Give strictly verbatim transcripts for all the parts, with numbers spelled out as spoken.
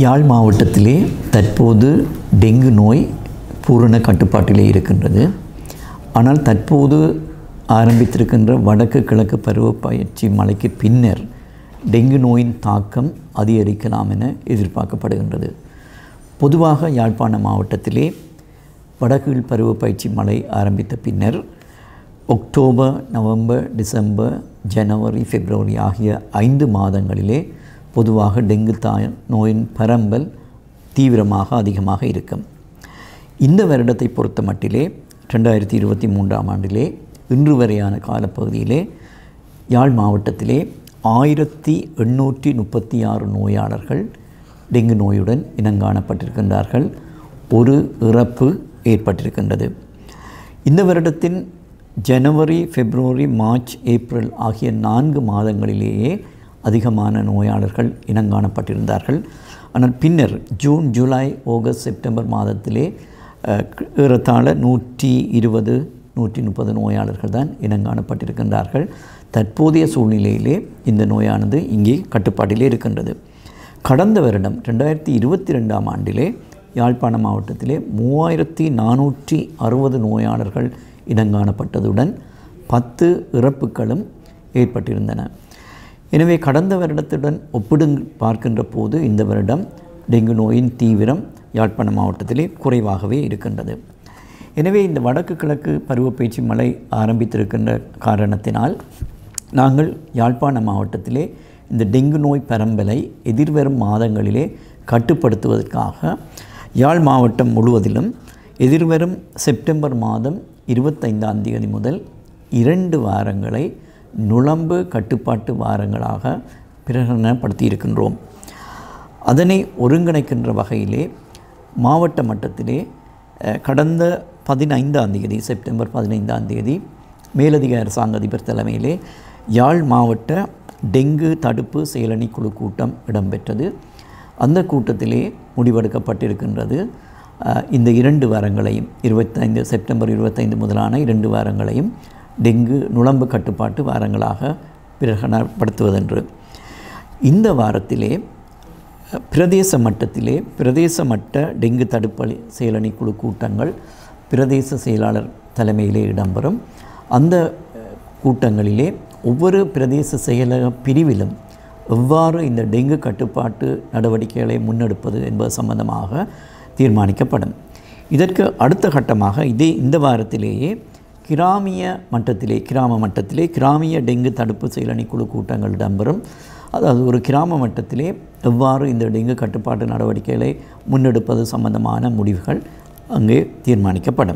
யாழ் மாவட்டத்திலே தற்போது டெங்கு நோய் பூரண கட்டுப்பாட்டிலே இருக்கின்றது. ஆனால் தற்போது ஆரம்பித்திருக்கின்ற வடக்கு கிழக்கு பருவப்பயிற்சி மழைக்கு பின்னர் டெங்கு நோயின் தாக்கம் அதிகரிக்கலாம் என எதிர்பார்க்கப்படுகின்றது. பொதுவாக யாழ்ப்பாண மாவட்டத்திலே வடக்கு பருவப்பயிற்சி மழை ஆரம்பித்த பின்னர் October, November, December, January, February ஆகிய ஐந்து மாதங்களிலே பொதுவாக டெங்கு தாய் நோயின் பரம்பல் தீவிரமாக அதிகமாக இருக்கும். இந்த வருடத்தை பொறுத்த மட்டிலே ரெண்டாயிரத்தி இருபத்தி மூன்றாம் ஆண்டிலே இன்று வரையான காலப்பகுதியிலே யாழ் மாவட்டத்திலே ஆயிரத்தி எண்ணூற்றி முப்பத்தி ஆறு நோயாளர்கள் டெங்கு நோயுடன் இனங்காணப்பட்டிருக்கின்றார்கள். ஒரு இறப்பு ஏற்பட்டிருக்கின்றது. இந்த வருடத்தின் ஜனவரி, பிப்ரவரி, மார்ச், ஏப்ரல் ஆகிய நான்கு மாதங்களிலேயே அதிகமான நோயாளர்கள் இனங்காணப்பட்டிருந்தார்கள். ஆனால் பின்னர் ஜூன், ஜூலை, ஆகஸ்ட், செப்டம்பர் மாதத்திலே ஏறத்தாழ நூற்றி இருபது நூற்றி முப்பது நோயாளர்கள் தான் இனங்காணப்பட்டிருக்கின்றார்கள். தற்போதைய சூழ்நிலையிலே இந்த நோயானது இங்கே கட்டுப்பாட்டிலே இருக்கின்றது. கடந்த வருடம் ரெண்டாயிரத்தி இருபத்தி ரெண்டாம் ஆண்டிலே யாழ்ப்பாண மாவட்டத்திலே மூவாயிரத்தி நானூற்றி அறுபது நோயாளர்கள் இனங்காணப்பட்டதுடன் பத்து இறப்புகளும் ஏற்பட்டிருந்தன. எனவே கடந்த வருடத்துடன் ஒப்பிடு பார்க்கின்ற போது இந்த வருடம் டெங்கு நோயின் தீவிரம் யாழ்ப்பாண மாவட்டத்திலே குறைவாகவே இருக்கின்றது. எனவே இந்த வடக்கு கிழக்கு பருவப்பயிற்சி மழை ஆரம்பித்திருக்கின்ற காரணத்தினால் நாங்கள் யாழ்ப்பாண மாவட்டத்திலே இந்த டெங்கு நோய் பரம்பலை எதிர்வரும் மாதங்களிலே கட்டுப்படுத்துவதற்காக யாழ் மாவட்டம் முழுவதிலும் எதிர்வரும் செப்டம்பர் மாதம் இருபத்தைந்தாம் தேதி முதல் இரண்டு வாரங்களை நுளம்பு கட்டுப்பாட்டு வாரங்களாக பிரகடனப்படுத்தி இருக்கின்றோம். அதனை ஒருங்கிணைக்கின்ற வகையிலே மாவட்ட மட்டத்திலே கடந்த பதினைந்தாம் தேதி செப்டம்பர் பதினைந்தாம் தேதி மேலதிக அரசாங்க அதிபர் தலைமையிலே யாழ் மாவட்ட டெங்கு தடுப்பு செயலணி குழு கூட்டம் இடம்பெற்றது. அந்த கூட்டத்திலே முடிவெடுக்கப்பட்டிருக்கின்றது இந்த இரண்டு வாரங்களையும் இருபத்தைந்து செப்டம்பர் இருபத்தைந்து முதலான இரண்டு வாரங்களையும் டெங்கு நுளம்பு கட்டுப்பாட்டு வாரங்களாக பிரகடனப்படுத்துவதென்று. இந்த வாரத்திலே பிரதேச மட்டத்திலே பிரதேச மட்ட டெங்கு தடுப்பு செயலணி குழு கூட்டங்கள் பிரதேச செயலாளர் தலைமையிலே இடம்பெறும். அந்த கூட்டங்களிலே ஒவ்வொரு பிரதேச செயலக பிரிவிலும் எவ்வாறு இந்த டெங்கு கட்டுப்பாட்டு நடவடிக்கைகளை முன்னெடுப்பது என்பது சம்பந்தமாக தீர்மானிக்கப்படும். இதற்கு அடுத்த கட்டமாக இதே இந்த வாரத்திலேயே கிராமிய மட்டத்திலே கிராம மட்டத்திலே கிராமிய டெங்கு தடுப்பு செயலணி குழு கூட்டங்கள் இடம்பெறும். அதாவது ஒரு கிராம மட்டத்திலே எவ்வாறு இந்த டெங்கு கட்டுப்பாட்டு நடவடிக்கைகளை முன்னெடுப்பது சம்பந்தமான முடிவுகள் அங்கே தீர்மானிக்கப்படும்.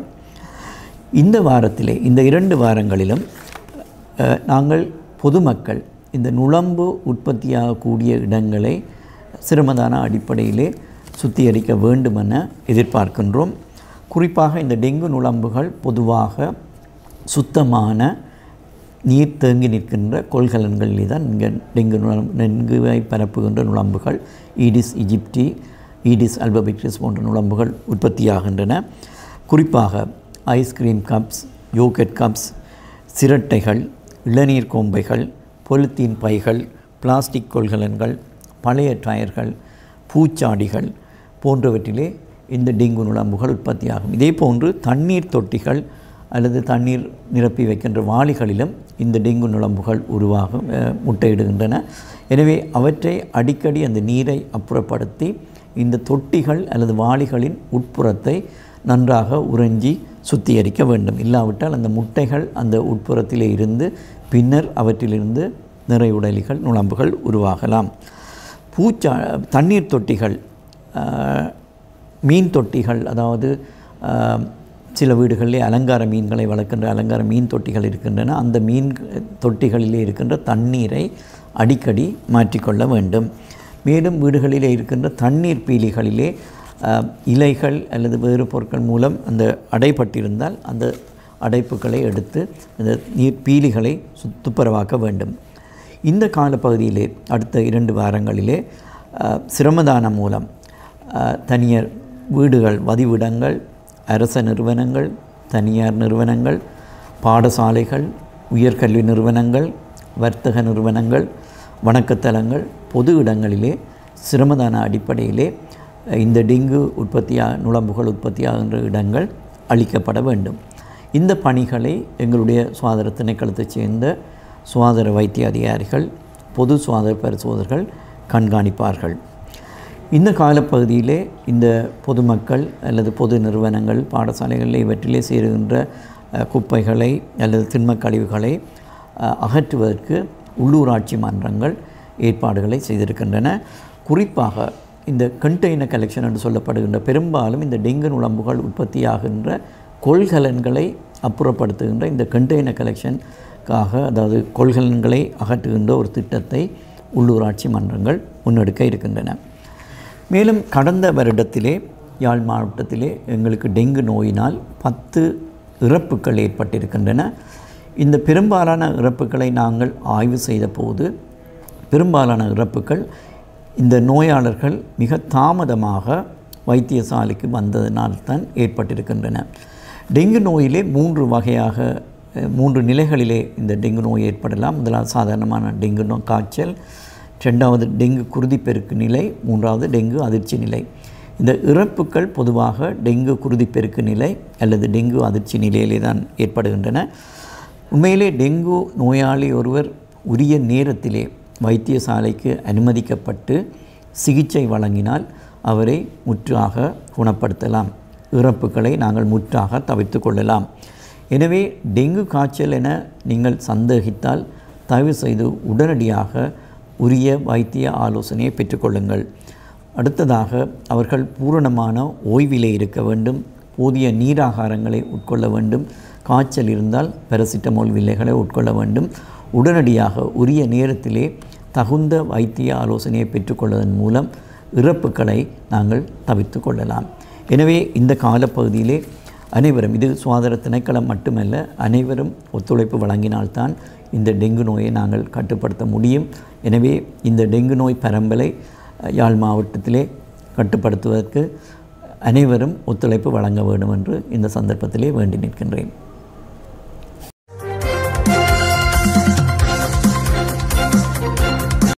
இந்த வாரத்திலே இந்த இரண்டு வாரங்களிலும் நாங்கள் பொதுமக்கள் இந்த நுளம்பு உற்பத்தியாகக்கூடிய இடங்களை சிரமதான அடிப்படையிலே சுத்திகரிக்க வேண்டும் என எதிர்பார்க்கின்றோம். குறிப்பாக இந்த டெங்கு நுளம்புகள் பொதுவாக சுத்தமான நீர் தேங்கி நிற்கின்ற கொள்கலன்களிலே தான் இங்கே டெங்கு நுளம் டெங்குவை பரப்புகின்ற நுளம்புகள் ஈடிஸ் இஜிப்டி, ஈடிஸ் அல்பபிக்டிஸ் போன்ற நுளம்புகள் உற்பத்தியாகின்றன. குறிப்பாக ஐஸ்கிரீம் கப்ஸ், யோகட் கப்ஸ், சிரட்டைகள், இளநீர் கோம்பைகள், பொலித்தீன் பைகள், பிளாஸ்டிக் கொள்கலன்கள், பழைய டயர்கள், பூச்சாடிகள் போன்றவற்றிலே இந்த டெங்கு நுளம்புகள் உற்பத்தியாகும். இதே போன்று தண்ணீர் தொட்டிகள் அல்லது தண்ணீர் நிரப்பி வைக்கின்ற வாளிகளிலும் இந்த டெங்கு நுளம்புகள் உருவாகும் முட்டையிடுகின்றன. எனவே அவற்றை அடிக்கடி அந்த நீரை அப்புறப்படுத்தி இந்த தொட்டிகள் அல்லது வாளிகளின் உட்புறத்தை நன்றாக உறிஞ்சி சுத்திகரிக்க வேண்டும். இல்லாவிட்டால் அந்த முட்டைகள் அந்த உட்புறத்திலே இருந்து பின்னர் அவற்றிலிருந்து நிறையுடலிகள் நுளம்புகள் உருவாகலாம். பூச்சா தண்ணீர் தொட்டிகள், மீன் தொட்டிகள், அதாவது சில வீடுகளிலே அலங்கார மீன்களை வளர்க்கின்ற அலங்கார மீன் தொட்டிகள் இருக்கின்றன. அந்த மீன் தொட்டிகளிலே இருக்கின்ற தண்ணீரை அடிக்கடி மாற்றிக்கொள்ள வேண்டும். மேலும் வீடுகளிலே இருக்கின்ற தண்ணீர் பீலிகளிலே இலைகள் அல்லது வேறு பொருட்கள் மூலம் அந்த அடைப்பட்டிருந்தால் அந்த அடைப்புகளை எடுத்து அந்த நீர் பீலிகளை துப்புரவாக்க வேண்டும். இந்த காலப்பகுதியிலே அடுத்த இரண்டு வாரங்களிலே சிரமதானம் மூலம் தனியார் வீடுகள், வதிவிடங்கள், அரச நிறுவனங்கள், தனியார் நிறுவனங்கள், பாடசாலைகள், உயர்கல்வி நிறுவனங்கள், வர்த்தக நிறுவனங்கள், வணக்கத்தலங்கள், பொது இடங்களிலே சிரமதான அடிப்படையிலே இந்த டெங்கு உற்பத்தியாக நுளம்புகள் உற்பத்தியாகின்ற இடங்கள் அளிக்கப்பட வேண்டும். இந்த பணிகளை எங்களுடைய சுகாதார திணைக்களத்தைச் சேர்ந்த சுகாதார வைத்திய அதிகாரிகள், பொது சுகாதார பரிசோதகர்கள் கண்காணிப்பார்கள். இந்த காலப்பகுதியிலே இந்த பொதுமக்கள் அல்லது பொது நிறுவனங்கள், பாடசாலைகளில் இவற்றிலே சேருகின்ற குப்பைகளை அல்லது திண்மக் கழிவுகளை அகற்றுவதற்கு உள்ளூராட்சி மன்றங்கள் ஏற்பாடுகளை செய்திருக்கின்றன. குறிப்பாக இந்த கண்டெய்னர் கலெக்ஷன் என்று சொல்லப்படுகின்ற பெரும்பாலும் இந்த டெங்கு நுளம்புகள் உற்பத்தியாகின்ற கொள்கலன்களை அப்புறப்படுத்துகின்ற இந்த கண்டெய்னர் கலெக்ஷனுக்காக, அதாவது கொள்கலன்களை அகற்றுகின்ற ஒரு திட்டத்தை உள்ளூராட்சி மன்றங்கள் முன்னெடுக்க இருக்கின்றன. மேலும் கடந்த வருடத்திலே யாழ் மாவட்டத்திலே எங்களுக்கு டெங்கு நோயினால் பத்து இறப்புகள் ஏற்பட்டிருக்கின்றன. இந்த பெரும்பாலான இறப்புகளை நாங்கள் ஆய்வு செய்த போது பெரும்பாலான இறப்புகள் இந்த நோயாளர்கள் மிக தாமதமாக வைத்தியசாலைக்கு வந்ததினால்தான் ஏற்பட்டிருக்கின்றன. டெங்கு நோயிலே மூன்று வகையாக மூன்று நிலைகளிலே இந்த டெங்கு நோய் ஏற்படலாம். முதலாவது சாதாரணமான டெங்கு நோய் காய்ச்சல், ரெண்டாவது டெங்கு குருதிப்பெருக்கு நிலை, மூன்றாவது டெங்கு அதிர்ச்சி நிலை. இந்த இறப்புகள் பொதுவாக டெங்கு குருதிப்பெருக்கு நிலை அல்லது டெங்கு அதிர்ச்சி நிலையிலே தான் ஏற்படுகின்றன. உண்மையிலே டெங்கு நோயாளி ஒருவர் உரிய நேரத்திலே வைத்தியசாலைக்கு அனுமதிக்கப்பட்டு சிகிச்சை வழங்கினால் அவரை முற்றாக குணப்படுத்தலாம், இறப்புகளை நாங்கள் முற்றாக தவிர்த்து கொள்ளலாம். எனவே டெங்கு காய்ச்சல் என நீங்கள் சந்தேகித்தால் தயவு செய்து உடனடியாக உரிய வைத்திய ஆலோசனையை பெற்றுக்கொள்ளுங்கள். அடுத்ததாக அவர்கள் பூரணமான ஓய்விலே இருக்க வேண்டும், போதிய நீராகாரங்களை உட்கொள்ள வேண்டும், காய்ச்சல் இருந்தால் பாராசிட்டமால் வில்லைகளை உட்கொள்ள வேண்டும். உடனடியாக உரிய நேரத்திலே தகுந்த வைத்திய ஆலோசனையை பெற்றுக்கொள்வதன் மூலம் இறப்புகளை நாங்கள் தவிர்த்து கொள்ளலாம். எனவே இந்த காலப்பகுதியிலே அனைவரும், இது சுகாதார திணைக்களம் மட்டுமல்ல, அனைவரும் ஒத்துழைப்பு வழங்கினால்தான் இந்த டெங்கு நோயை நாங்கள் கட்டுப்படுத்த முடியும். எனவே இந்த டெங்கு நோய் பரம்பலை யாழ் மாவட்டத்திலே கட்டுப்படுத்துவதற்கு அனைவரும் ஒத்துழைப்பு வழங்க வேண்டும் என்று இந்த சந்தர்ப்பத்திலே வேண்டி நிற்கின்றேன்.